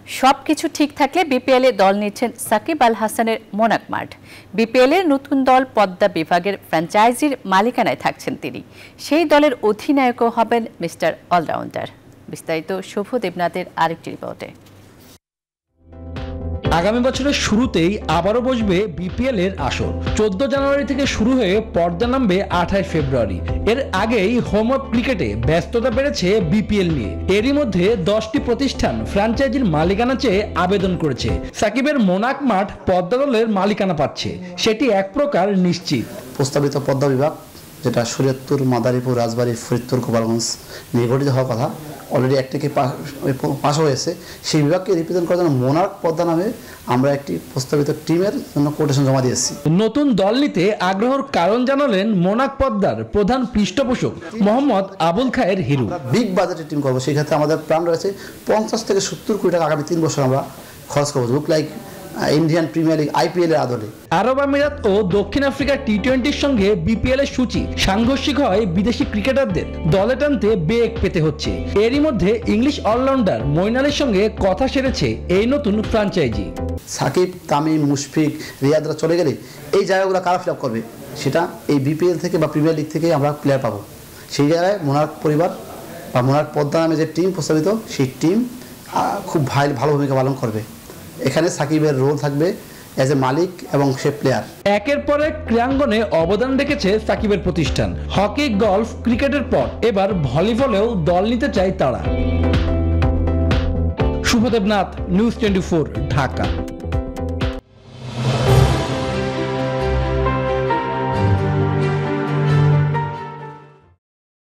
সবকিছু ঠিক থাকলে বিপিএল এ দল নিচ্ছেন সাকিব আল হাসানের মোনাক মাঠ। বিপিএল এর নতুন দল পদ্মা বিভাগের ফ্র্যাঞ্চাইজির মালিকানায় থাকছেন তিনি। সেই দলের অধিনায়কও হবেন মিস্টার অলরাউন্ডার। বিস্তারিত শুভ দেবনাথের আরেকটি রিপোর্টে। আগামী বছরের শুরুতেই আবারও বসবে বিপিএল এর আসর। 14 জানুয়ারি থেকে শুরু হয়ে পর্দা নামবে 28 ফেব্রুয়ারি। এর আগেই হোম অফ ক্রিকেটে ব্যস্ততা বেড়েছে বিপিএল নিয়ে। এরই মধ্যে 10টি প্রতিষ্ঠান ফ্র্যাঞ্চাইজির মালিকানা চেয়ে আবেদন করেছে। সাকিবের মোনাক মাঠ পদ্মা দলের মালিকানা পাচ্ছে, সেটি এক প্রকার নিশ্চিত। প্রস্তাবিত পদ্মা বিভাগ, যেটা শরীয়তপুর, মাদারীপুর, রাজবাড়ী, ফরিদপুর, গোপালগঞ্জ নিয়ে গঠিত হওয়ার কথা, অলরেডি একটিকে পাশ হয়েছে। সেই বিভাগকে রিপ্রেজেন্ট করার জন্য মোনাক পদ্মা নামে আমরা একটি প্রস্তাবিত টিমের জন্য কোটেশন জমা দিয়েছি। নতুন দল নিতে আগ্রহের কারণ জানালেন মোনাক পদ্মার প্রধান পৃষ্ঠপোষক মোহাম্মদ আবুল খায়ের হিরু। বিগ বাজেটের টিম করবো, সেই ক্ষেত্রে আমাদের প্ল্যান রয়েছে 50 থেকে 70 কোটি টাকা আগামী 3 বছর আমরা খরচ করবো, look like Indian Premier League IPL এর আদলে। আরব আমিরাত ও দক্ষিণ আফ্রিকার টি-20-র সঙ্গে বিপিএল এর সূচি সাংঘর্ষিক হয় বিদেশি ক্রিকেটারদের দলে টানতে বেগ পেতে হচ্ছে। এরই মধ্যে ইংলিশ অলরাউন্ডার মঈন আলীর সঙ্গে কথা সেরেছে এই নতুন ফ্র্যাঞ্চাইজি। সাকিব, তামিম, মুশফিক, রিয়াদরা চলে গেলে এই জায়গাগুলো কারা ফিল আপ করবে, সেটা এই বিপিএল থেকে বা প্রিমিয়ার লিগ থেকে আমরা প্লেয়ার পাবো। সেই জায়গায় মোনাক পরিবার বা মোনাক পদ্মা নামে যে টিম প্রস্তাবিত, সেই টিম খুব ভালো ভূমিকা পালন করবে। এখানে সাকিবের রোল থাকবে এজ এ মালিক এবং সে প্লেয়ার। একের পর এক ক্রীড়াঙ্গনে অবদান রেখেছে সাকিবের প্রতিষ্ঠান। হকি, গলফ, ক্রিকেটের পর এবার ভলিবলেও দল নিতে চায় তারা। শুভ দেবনাথ, নিউজ 24, ঢাকা।